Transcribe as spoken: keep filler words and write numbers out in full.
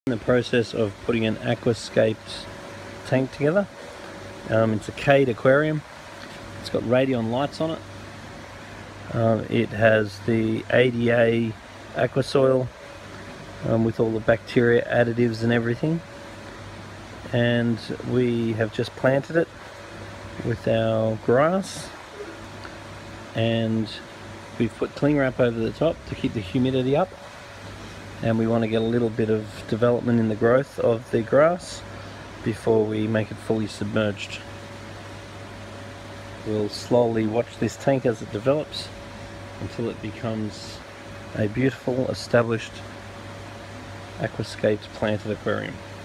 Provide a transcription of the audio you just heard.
In the process of putting an aquascaped tank together. Um, it's a Cade aquarium. It's got radion lights on it. Um, it has the A D A aquasoil um, with all the bacteria additives and everything. And we have just planted it with our grass, and we've put cling wrap over the top to keep the humidity up. And we want to get a little bit of development in the growth of the grass before we make it fully submerged. We'll slowly watch this tank as it develops until it becomes a beautiful established aquascaped planted aquarium.